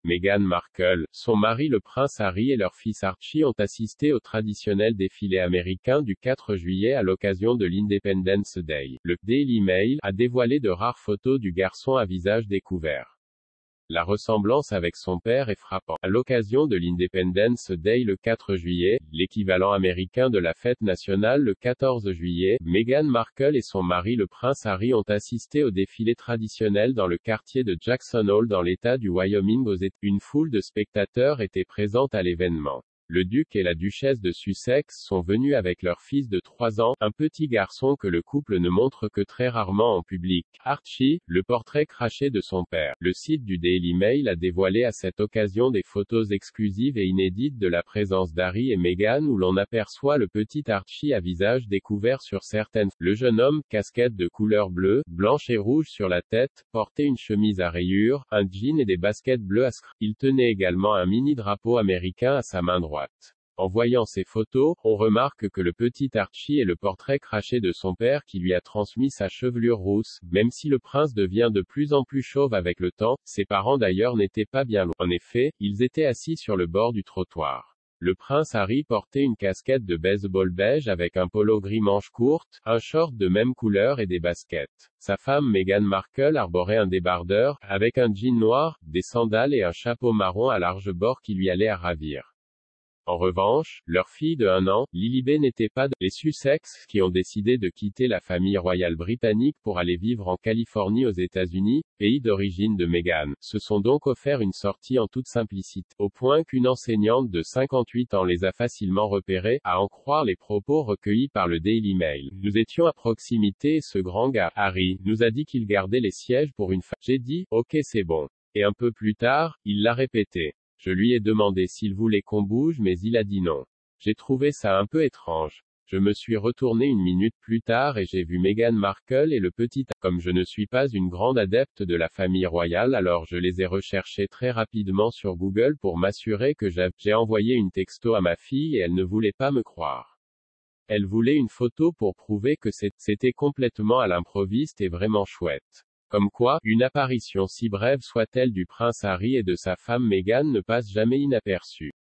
Meghan Markle, son mari le prince Harry et leur fils Archie ont assisté au traditionnel défilé américain du 4 juillet à l'occasion de l'Independence Day. Le Daily Mail a dévoilé de rares photos du garçon à visage découvert. La ressemblance avec son père est frappante. À l'occasion de l'Independence Day le 4 juillet, l'équivalent américain de la fête nationale le 14 juillet, Meghan Markle et son mari le prince Harry ont assisté au défilé traditionnel dans le quartier de Jackson Hole dans l'État du Wyoming aux États-Unis. Une foule de spectateurs était présente à l'événement. Le duc et la duchesse de Sussex sont venus avec leur fils de 3 ans, un petit garçon que le couple ne montre que très rarement en public. Archie, le portrait craché de son père. Le site du Daily Mail a dévoilé à cette occasion des photos exclusives et inédites de la présence d'Harry et Meghan où l'on aperçoit le petit Archie à visage découvert sur certaines. Le jeune homme, casquette de couleur bleue, blanche et rouge sur la tête, portait une chemise à rayures, un jean et des baskets bleues à scratch. Il tenait également un mini-drapeau américain à sa main droite. En voyant ces photos, on remarque que le petit Archie est le portrait craché de son père qui lui a transmis sa chevelure rousse. Même si le prince devient de plus en plus chauve avec le temps, ses parents d'ailleurs n'étaient pas bien loin. En effet, ils étaient assis sur le bord du trottoir. Le prince Harry portait une casquette de baseball beige avec un polo gris manches courtes, un short de même couleur et des baskets. Sa femme Meghan Markle arborait un débardeur, avec un jean noir, des sandales et un chapeau marron à large bord qui lui allait à ravir. En revanche, leur fille de 1 an, Lilibet n'était pas de les Sussex, qui ont décidé de quitter la famille royale britannique pour aller vivre en Californie aux États-Unis, pays d'origine de Meghan, se sont donc offert une sortie en toute simplicité, au point qu'une enseignante de 58 ans les a facilement repérés, à en croire les propos recueillis par le Daily Mail. Nous étions à proximité et ce grand gars, Harry, nous a dit qu'il gardait les sièges pour une femme. J'ai dit, ok c'est bon. Et un peu plus tard, il l'a répété. Je lui ai demandé s'il voulait qu'on bouge mais il a dit non. J'ai trouvé ça un peu étrange. Je me suis retourné une minute plus tard et j'ai vu Meghan Markle et le petit. Comme je ne suis pas une grande adepte de la famille royale alors je les ai recherchés très rapidement sur Google pour m'assurer que j'ai envoyé une texto à ma fille et elle ne voulait pas me croire. Elle voulait une photo pour prouver que c'était complètement à l'improviste et vraiment chouette. Comme quoi, une apparition si brève soit-elle du prince Harry et de sa femme Meghan ne passe jamais inaperçue.